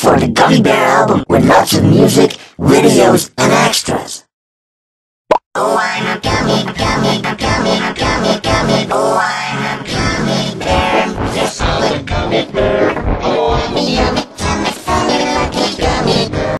for the Gummy Bear album with lots of music, videos, and extras. Oh, I'm a gummy, gummy, gummy, gummy, gummy. Oh, I'm a gummy bear. Yes, I'm a gummy bear. Oh, I'm a yummy.